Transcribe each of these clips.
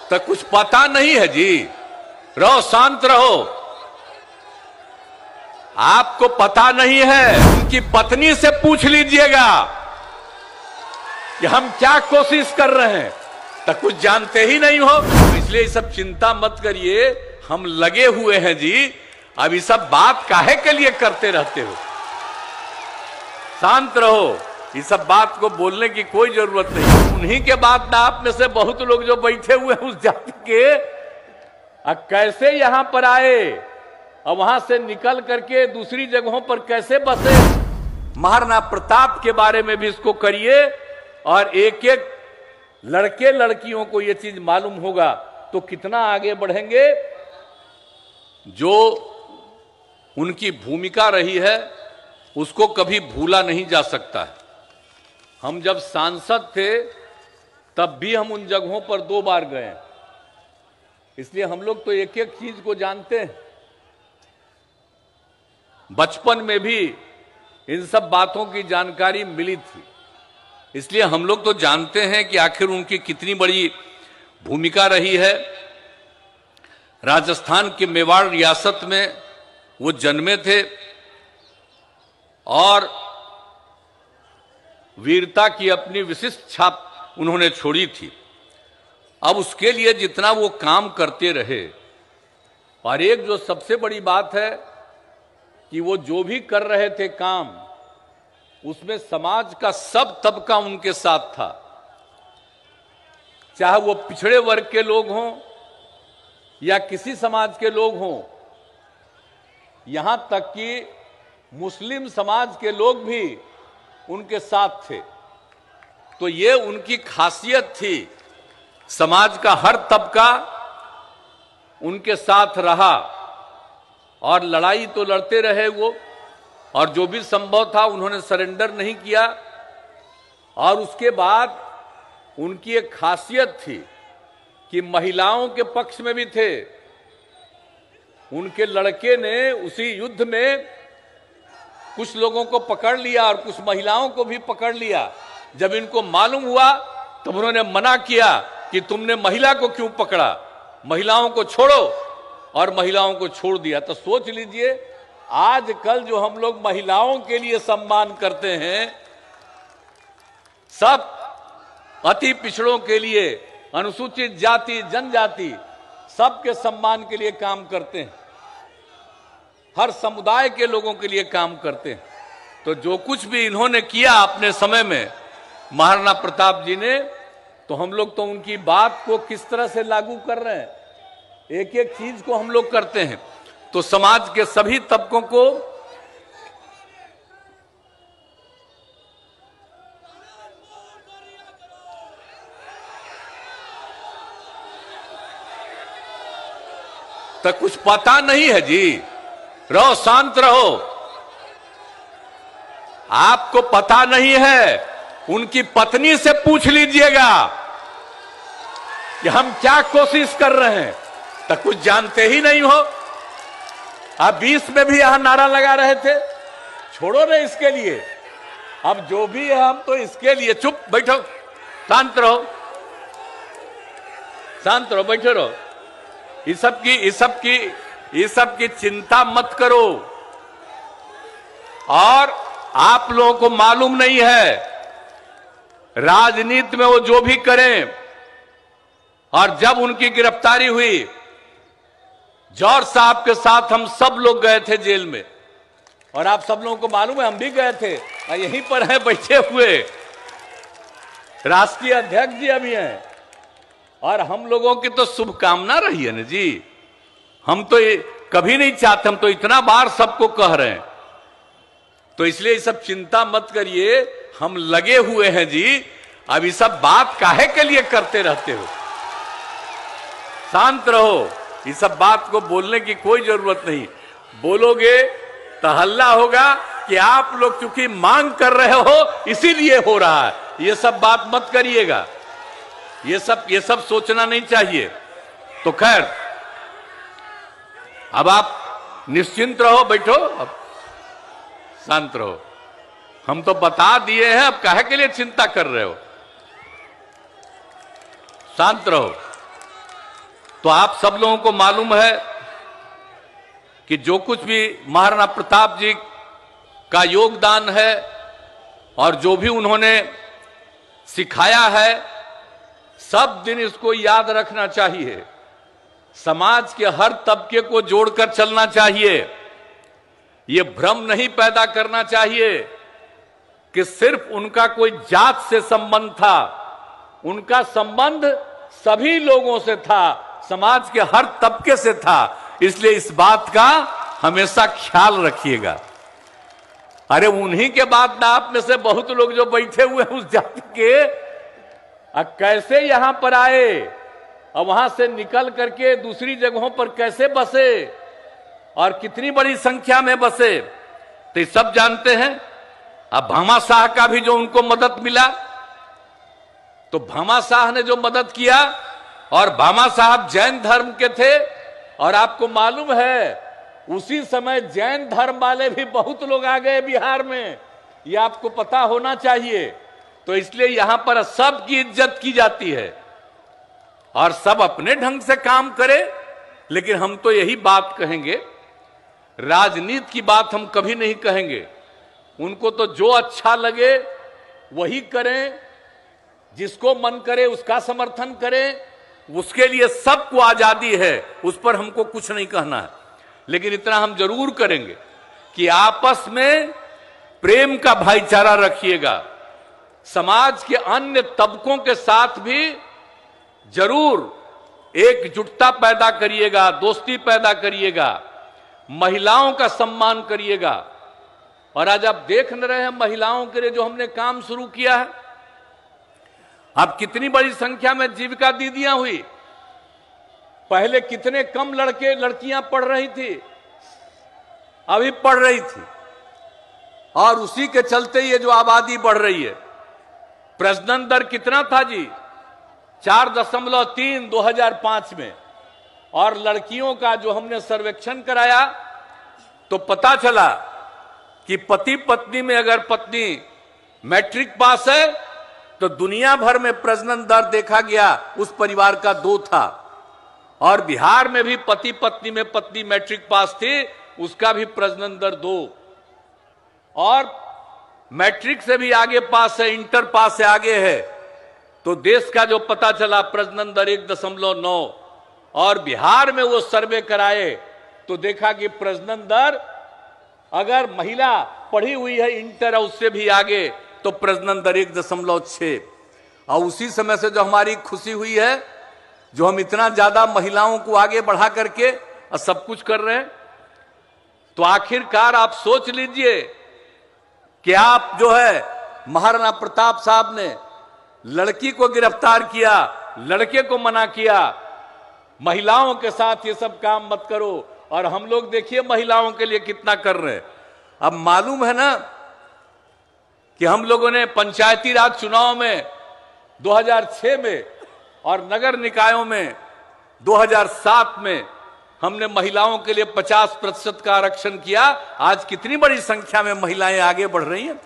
तो कुछ पता नहीं है जी। रहो, शांत रहो। आपको पता नहीं है, उनकी पत्नी से पूछ लीजिएगा कि हम क्या कोशिश कर रहे हैं। तो कुछ जानते ही नहीं हो, इसलिए सब चिंता मत करिए, हम लगे हुए हैं जी। अब ये सब बात काहे के लिए करते रहते हो? शांत रहो, ये सब बात को बोलने की कोई जरूरत नहीं। उन्हीं के बाद आप में से बहुत लोग जो बैठे हुए हैं उस जाति के, कैसे यहां पर आए और वहां से निकल करके दूसरी जगहों पर कैसे बसे। महाराणा प्रताप के बारे में भी इसको करिए, और एक एक लड़के लड़कियों को यह चीज मालूम होगा तो कितना आगे बढ़ेंगे। जो उनकी भूमिका रही है उसको कभी भूला नहीं जा सकता है। हम जब सांसद थे तब भी हम उन जगहों पर 2 बार गए, इसलिए हम लोग तो एक एक चीज को जानते हैं। बचपन में भी इन सब बातों की जानकारी मिली थी, इसलिए हम लोग तो जानते हैं कि आखिर उनकी कितनी बड़ी भूमिका रही है। राजस्थान के मेवाड़ रियासत में वो जन्मे थे और वीरता की अपनी विशिष्ट छाप उन्होंने छोड़ी थी। अब उसके लिए जितना वो काम करते रहे, और एक जो सबसे बड़ी बात है कि वो जो भी कर रहे थे काम, उसमें समाज का सब तबका उनके साथ था। चाहे वो पिछड़े वर्ग के लोग हों या किसी समाज के लोग हों, यहां तक कि मुस्लिम समाज के लोग भी उनके साथ थे। तो ये उनकी खासियत थी, समाज का हर तबका उनके साथ रहा और लड़ाई तो लड़ते रहे वो, और जो भी संभव था उन्होंने सरेंडर नहीं किया। और उसके बाद उनकी एक खासियत थी कि महिलाओं के पक्ष में भी थे। उनके लड़के ने उसी युद्ध में कुछ लोगों को पकड़ लिया और कुछ महिलाओं को भी पकड़ लिया। जब इनको मालूम हुआ तब उन्होंने मना किया कि तुमने महिला को क्यों पकड़ा, महिलाओं को छोड़ो, और महिलाओं को छोड़ दिया। तो सोच लीजिए, आजकल जो हम लोग महिलाओं के लिए सम्मान करते हैं, सब अति पिछड़ों के लिए, अनुसूचित जाति जनजाति सबके सम्मान के लिए काम करते हैं, हर समुदाय के लोगों के लिए काम करते हैं। तो जो कुछ भी इन्होंने किया अपने समय में महाराणा प्रताप जी ने, तो हम लोग तो उनकी बात को किस तरह से लागू कर रहे हैं, एक एक चीज को हम लोग करते हैं। तो समाज के सभी तबकों को तो कुछ पता नहीं है जी। रहो, शांत रहो। आपको पता नहीं है, उनकी पत्नी से पूछ लीजिएगा कि हम क्या कोशिश कर रहे हैं। तो कुछ जानते ही नहीं हो। आप 20 में भी यहां नारा लगा रहे थे, छोड़ो ना इसके लिए। अब जो भी है हम तो इसके लिए। चुप बैठो, शांत रहो, शांत रहो, बैठे रहो। ये सब की चिंता मत करो। और आप लोगों को मालूम नहीं है, राजनीति में वो जो भी करें, और जब उनकी गिरफ्तारी हुई, जॉर्ज साहब के साथ हम सब लोग गए थे जेल में, और आप सब लोगों को मालूम है हम भी गए थे, और यहीं पर हैं बैठे हुए राष्ट्रीय अध्यक्ष जी अभी हैं। और हम लोगों की तो शुभकामना रही है ना जी। हम तो ये कभी नहीं चाहते, हम तो इतना बार सबको कह रहे हैं। तो इसलिए ये सब चिंता मत करिए, हम लगे हुए हैं जी। अब ये सब बात काहे के लिए करते रहते हो? शांत रहो, ये सब बात को बोलने की कोई जरूरत नहीं। बोलोगे तो हल्ला होगा कि आप लोग चूंकि मांग कर रहे हो इसीलिए हो रहा है। ये सब बात मत करिएगा, ये सब सोचना नहीं चाहिए। तो खैर, अब आप निश्चिंत रहो, बैठो, अब शांत रहो। हम तो बता दिए हैं, अब काहे के लिए चिंता कर रहे हो? शांत रहो। तो आप सब लोगों को मालूम है कि जो कुछ भी महाराणा प्रताप जी का योगदान है और जो भी उन्होंने सिखाया है, सब दिन इसको याद रखना चाहिए। समाज के हर तबके को जोड़कर चलना चाहिए। ये भ्रम नहीं पैदा करना चाहिए कि सिर्फ उनका कोई जात से संबंध था। उनका संबंध सभी लोगों से था, समाज के हर तबके से था। इसलिए इस बात का हमेशा ख्याल रखिएगा। अरे उन्हीं के बाद ना आप में से बहुत लोग जो बैठे हुए हैं उस जाति के, कैसे यहां पर आए और वहां से निकल करके दूसरी जगहों पर कैसे बसे और कितनी बड़ी संख्या में बसे, तो सब जानते हैं। अब भामाशाह का भी जो उनको मदद मिला, तो भामाशाह ने जो मदद किया, और भामा साहब जैन धर्म के थे, और आपको मालूम है उसी समय जैन धर्म वाले भी बहुत लोग आ गए बिहार में, ये आपको पता होना चाहिए। तो इसलिए यहां पर सबकी इज्जत की जाती है और सब अपने ढंग से काम करे। लेकिन हम तो यही बात कहेंगे, राजनीति की बात हम कभी नहीं कहेंगे। उनको तो जो अच्छा लगे वही करें, जिसको मन करे उसका समर्थन करें, उसके लिए सबको आजादी है, उस पर हमको कुछ नहीं कहना है। लेकिन इतना हम जरूर करेंगे कि आपस में प्रेम का भाईचारा रखिएगा। समाज के अन्य तबकों के साथ भी जरूर एकजुटता पैदा करिएगा, दोस्ती पैदा करिएगा, महिलाओं का सम्मान करिएगा। और आज आप देख न रहे हैं महिलाओं के लिए जो हमने काम शुरू किया है, अब कितनी बड़ी संख्या में जीविका दीदियां हुई। पहले कितने कम लड़के लड़कियां पढ़ रही थी, अभी पढ़ रही थी, और उसी के चलते ये जो आबादी बढ़ रही है। प्रजनन दर कितना था जी? 4.3 2005 में, और लड़कियों का जो हमने सर्वेक्षण कराया तो पता चला कि पति पत्नी में अगर पत्नी मैट्रिक पास है तो दुनिया भर में प्रजनन दर देखा गया उस परिवार का 2 था। और बिहार में भी पति पत्नी में पत्नी मैट्रिक पास थी, उसका भी प्रजनन दर 2, और मैट्रिक से भी आगे पास है, इंटर पास से आगे है। तो देश का जो पता चला प्रजनन दर 1.9, और बिहार में वो सर्वे कराए तो देखा कि प्रजनन दर, अगर महिला पढ़ी हुई है इंटर और उससे भी आगे, तो प्रजनन दर 1.6। और उसी समय से जो हमारी खुशी हुई है, जो हम इतना ज्यादा महिलाओं को आगे बढ़ा करके सब कुछ कर रहे हैं, तो आखिरकार आप सोच लीजिए कि आप जो है महाराणा प्रताप साहब ने लड़की को गिरफ्तार किया, लड़के को मना किया, महिलाओं के साथ ये सब काम मत करो, और हम लोग देखिए महिलाओं के लिए कितना कर रहे हैं। अब मालूम है ना कि हम लोगों ने पंचायती राज चुनाव में 2006 में और नगर निकायों में 2007 में हमने महिलाओं के लिए 50% का आरक्षण किया। आज कितनी बड़ी संख्या में महिलाएं आगे बढ़ रही हैं।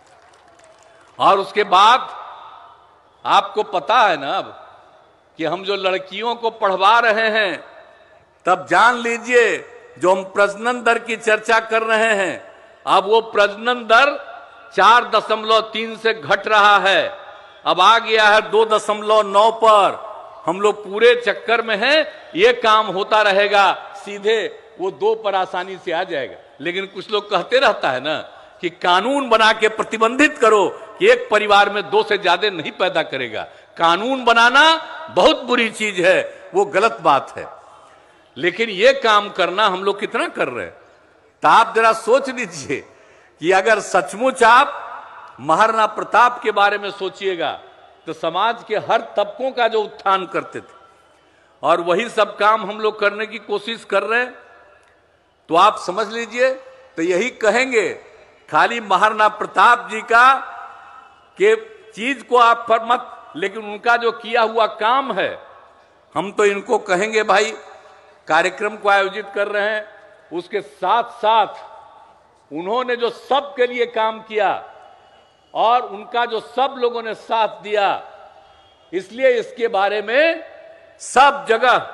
और उसके बाद आपको पता है ना अब कि हम जो लड़कियों को पढ़वा रहे हैं, तब जान लीजिए जो हम प्रजनन दर की चर्चा कर रहे हैं, अब वो प्रजनन दर 4.3 से घट रहा है, अब आ गया है 2.9 पर। हम लोग पूरे चक्कर में हैं, ये काम होता रहेगा, सीधे वो 2 पर आसानी से आ जाएगा। लेकिन कुछ लोग कहते रहता है ना कि कानून बना के प्रतिबंधित करो कि एक परिवार में 2 से ज्यादा नहीं पैदा करेगा। कानून बनाना बहुत बुरी चीज है, वो गलत बात है। लेकिन ये काम करना हम लोग कितना कर रहे हैं, तो आप जरा सोच लीजिए कि अगर सचमुच आप महाराणा प्रताप के बारे में सोचिएगा तो समाज के हर तबकों का जो उत्थान करते थे, और वही सब काम हम लोग करने की कोशिश कर रहे हैं, तो आप समझ लीजिए। तो यही कहेंगे, खाली महाराणा प्रताप जी का के चीज को आप पर मत, लेकिन उनका जो किया हुआ काम है, हम तो इनको कहेंगे भाई कार्यक्रम को आयोजित कर रहे हैं, उसके साथ साथ उन्होंने जो सबके लिए काम किया और उनका जो सब लोगों ने साथ दिया, इसलिए इसके बारे में सब जगह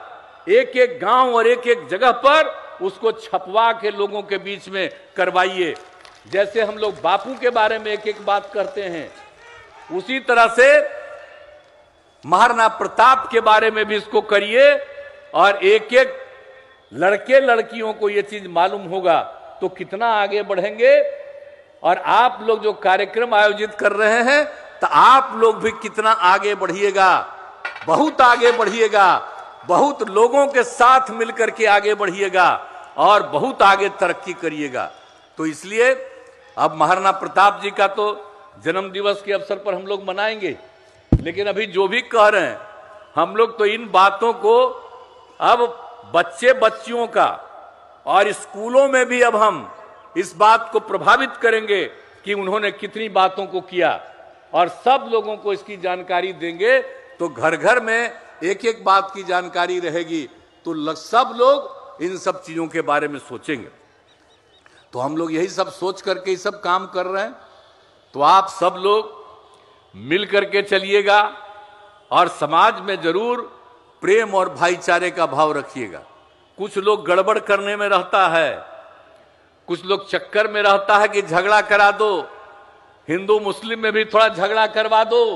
एक एक गांव और एक एक जगह पर उसको छपवा के लोगों के बीच में करवाइए। जैसे हम लोग बापू के बारे में एक एक बात करते हैं, उसी तरह से महाराणा प्रताप के बारे में भी इसको करिए, और एक एक लड़के लड़कियों को ये चीज मालूम होगा तो कितना आगे बढ़ेंगे। और आप लोग जो कार्यक्रम आयोजित कर रहे हैं तो आप लोग भी कितना आगे बढ़िएगा, बहुत आगे बढ़िएगा, बहुत लोगों के साथ मिलकर के आगे बढ़िएगा और बहुत आगे तरक्की करिएगा। तो इसलिए अब महाराणा प्रताप जी का तो जन्म दिवस के अवसर पर हम लोग मनाएंगे, लेकिन अभी जो भी कह रहे हैं हम लोग तो इन बातों को अब बच्चे बच्चियों का और स्कूलों में भी अब हम इस बात को प्रभावित करेंगे कि उन्होंने कितनी बातों को किया, और सब लोगों को इसकी जानकारी देंगे। तो घर घर में एक एक बात की जानकारी रहेगी तो सब लोग इन सब चीजों के बारे में सोचेंगे। तो हम लोग यही सब सोच करके ये सब काम कर रहे हैं। तो आप सब लोग मिल करके चलिएगा और समाज में जरूर प्रेम और भाईचारे का भाव रखिएगा। कुछ लोग गड़बड़ करने में रहता है, कुछ लोग चक्कर में रहता है कि झगड़ा करा दो, हिंदू मुस्लिम में भी थोड़ा झगड़ा करवा दो।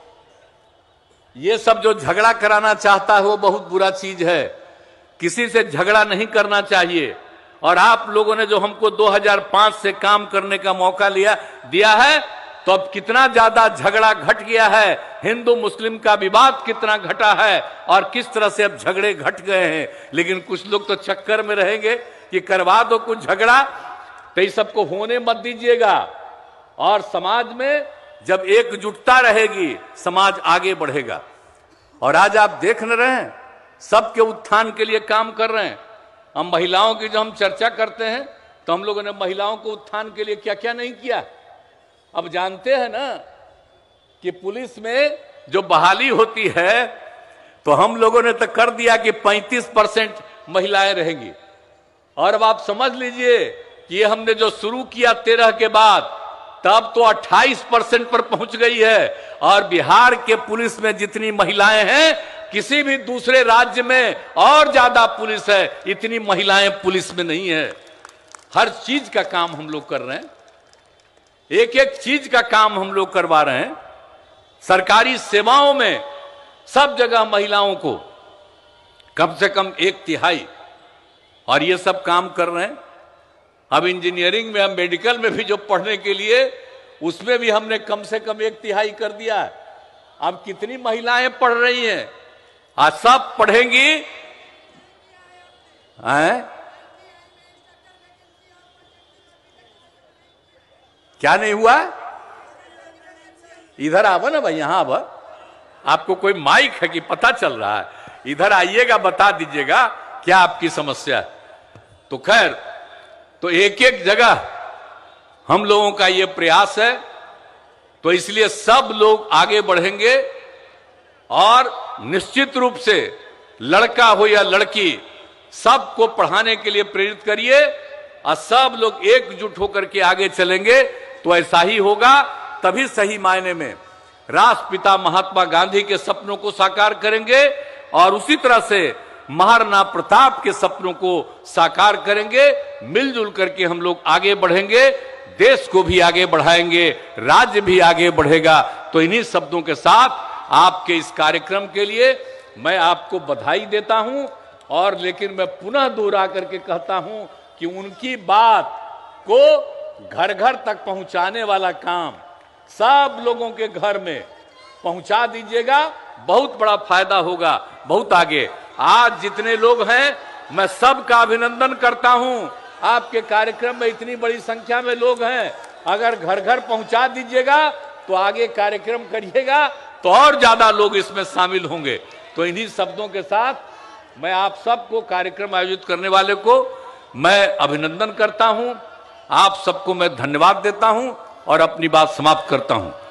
ये सब जो झगड़ा कराना चाहता है वो बहुत बुरा चीज है, किसी से झगड़ा नहीं करना चाहिए। और आप लोगों ने जो हमको 2005 से काम करने का मौका दिया है, तो अब कितना ज्यादा झगड़ा घट गया है, हिंदू मुस्लिम का विवाद कितना घटा है और किस तरह से अब झगड़े घट गए हैं। लेकिन कुछ लोग तो चक्कर में रहेंगे कि करवा दो कुछ झगड़ा, तो इस सबको होने मत दीजिएगा। और समाज में जब एकजुटता रहेगी समाज आगे बढ़ेगा। और आज आप देख न रहे हैं सबके उत्थान के लिए काम कर रहे हैं। हम महिलाओं की जो हम चर्चा करते हैं तो हम लोगों ने महिलाओं को उत्थान के लिए क्या क्या नहीं किया। अब जानते हैं ना कि पुलिस में जो बहाली होती है तो हम लोगों ने तो कर दिया कि 35% महिलाएं रहेंगी। और अब आप समझ लीजिए कि ये हमने जो शुरू किया 13 के बाद, तब तो 28% पर पहुंच गई है। और बिहार के पुलिस में जितनी महिलाएं हैं किसी भी दूसरे राज्य में और ज्यादा पुलिस है, इतनी महिलाएं पुलिस में नहीं है। हर चीज का काम हम लोग कर रहे हैं, एक एक चीज का काम हम लोग करवा रहे हैं। सरकारी सेवाओं में सब जगह महिलाओं को कम से कम 1/3, और ये सब काम कर रहे हैं। अब इंजीनियरिंग में, हम मेडिकल में भी जो पढ़ने के लिए, उसमें भी हमने कम से कम 1/3 कर दिया है। अब कितनी महिलाएं पढ़ रही हैं? आज सब पढ़ेंगी हैं? क्या नहीं हुआ? इधर आवा ना भाई, यहां आवा। आपको कोई माइक है कि पता चल रहा है? इधर आइएगा, बता दीजिएगा क्या आपकी समस्या है। तो खैर, तो एक एक जगह हम लोगों का ये प्रयास है। तो इसलिए सब लोग आगे बढ़ेंगे और निश्चित रूप से लड़का हो या लड़की, सबको पढ़ाने के लिए प्रेरित करिए और सब लोग एकजुट होकर के आगे चलेंगे तो ऐसा ही होगा। तभी सही मायने में राष्ट्रपिता महात्मा गांधी के सपनों को साकार करेंगे और उसी तरह से महाराणा प्रताप के सपनों को साकार करेंगे। मिलजुल करके हम लोग आगे बढ़ेंगे, देश को भी आगे बढ़ाएंगे, राज्य भी आगे बढ़ेगा। तो इन्हीं शब्दों के साथ आपके इस कार्यक्रम के लिए मैं आपको बधाई देता हूं। और लेकिन मैं पुनः दोहरा करके कहता हूं कि उनकी बात को घर घर तक पहुंचाने वाला काम सब लोगों के घर में पहुंचा दीजिएगा, बहुत बड़ा फायदा होगा, बहुत आगे। आज जितने लोग हैं मैं सबका अभिनंदन करता हूं। आपके कार्यक्रम में इतनी बड़ी संख्या में लोग हैं, अगर घर घर पहुंचा दीजिएगा तो आगे कार्यक्रम करिएगा तो और ज्यादा लोग इसमें शामिल होंगे। तो इन्हीं शब्दों के साथ मैं आप सबको, कार्यक्रम आयोजित करने वाले को मैं अभिनंदन करता हूं, आप सबको मैं धन्यवाद देता हूं और अपनी बात समाप्त करता हूं।